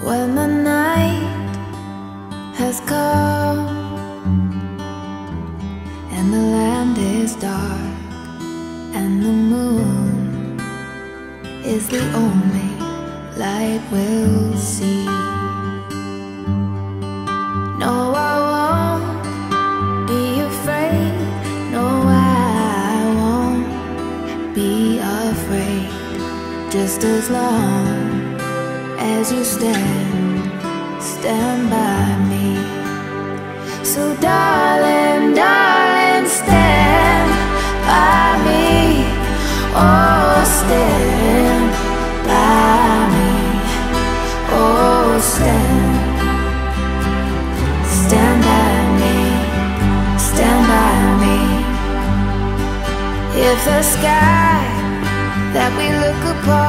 When the night has come and the land is dark and the moon is the only light we'll see. No, I won't be afraid. No, I won't be afraid. Just as long as you stand by me. So darling, darling, stand by me. Oh, stand